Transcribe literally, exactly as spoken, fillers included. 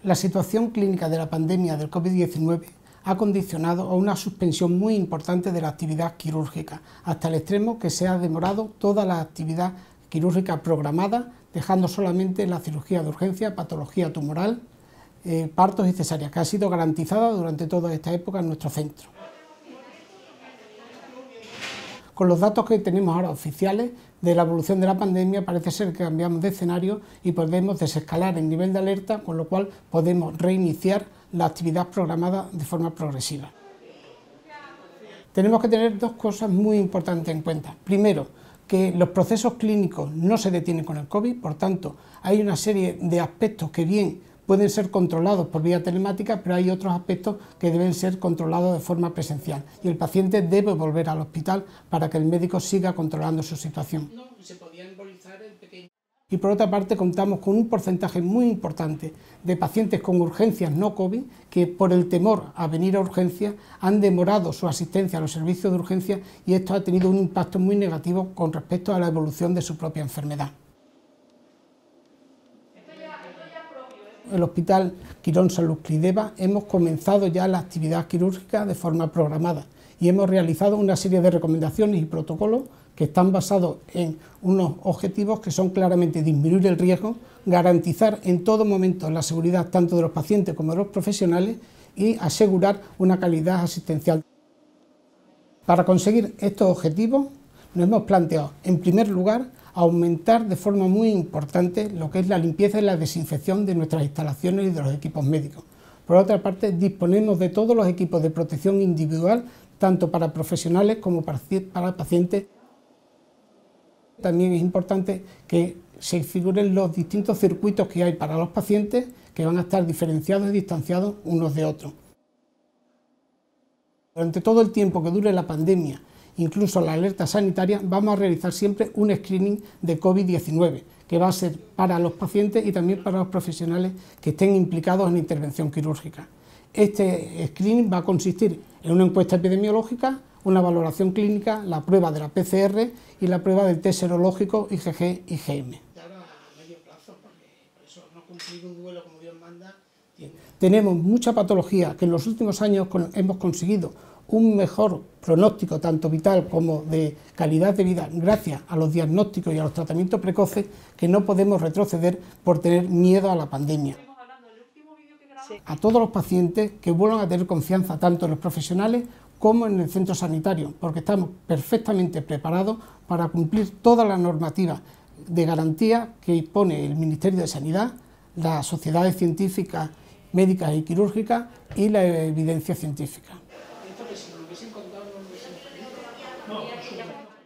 La situación clínica de la pandemia del COVID diecinueve ha condicionado a una suspensión muy importante de la actividad quirúrgica, hasta el extremo que se ha demorado toda la actividad quirúrgica programada, dejando solamente la cirugía de urgencia, patología tumoral, eh, partos y cesáreas, que ha sido garantizada durante toda esta época en nuestro centro. Con los datos que tenemos ahora oficiales de la evolución de la pandemia, parece ser que cambiamos de escenario y podemos desescalar el nivel de alerta, con lo cual podemos reiniciar la actividad programada de forma progresiva. Tenemos que tener dos cosas muy importantes en cuenta. Primero, que los procesos clínicos no se detienen con el COVID, por tanto, hay una serie de aspectos que bien pueden ser controlados por vía telemática, pero hay otros aspectos que deben ser controlados de forma presencial y el paciente debe volver al hospital para que el médico siga controlando su situación. Y por otra parte contamos con un porcentaje muy importante de pacientes con urgencias no COVID que por el temor a venir a urgencias han demorado su asistencia a los servicios de urgencia y esto ha tenido un impacto muy negativo con respecto a la evolución de su propia enfermedad. El Hospital Quirón Salud Clideva hemos comenzado ya la actividad quirúrgica de forma programada y hemos realizado una serie de recomendaciones y protocolos que están basados en unos objetivos que son claramente disminuir el riesgo, garantizar en todo momento la seguridad tanto de los pacientes como de los profesionales y asegurar una calidad asistencial. Para conseguir estos objetivos nos hemos planteado, en primer lugar, aumentar de forma muy importante lo que es la limpieza y la desinfección de nuestras instalaciones y de los equipos médicos. Por otra parte, disponemos de todos los equipos de protección individual, tanto para profesionales como para pacientes. También es importante que se figuren los distintos circuitos que hay para los pacientes, que van a estar diferenciados y distanciados unos de otros. Durante todo el tiempo que dure la pandemia, incluso la alerta sanitaria, vamos a realizar siempre un screening de COVID diecinueve, que va a ser para los pacientes y también para los profesionales que estén implicados en la intervención quirúrgica. Este screening va a consistir en una encuesta epidemiológica, una valoración clínica, la prueba de la P C R y la prueba del test serológico I G G I G M. Tenemos mucha patología que en los últimos años hemos conseguido un mejor pronóstico, tanto vital como de calidad de vida, gracias a los diagnósticos y a los tratamientos precoces, que no podemos retroceder por tener miedo a la pandemia. A todos los pacientes que vuelvan a tener confianza tanto en los profesionales como en el centro sanitario, porque estamos perfectamente preparados para cumplir toda la normativa de garantía que pone el Ministerio de Sanidad, las sociedades científicas, médicas y quirúrgicas y la evidencia científica. No, por supuesto.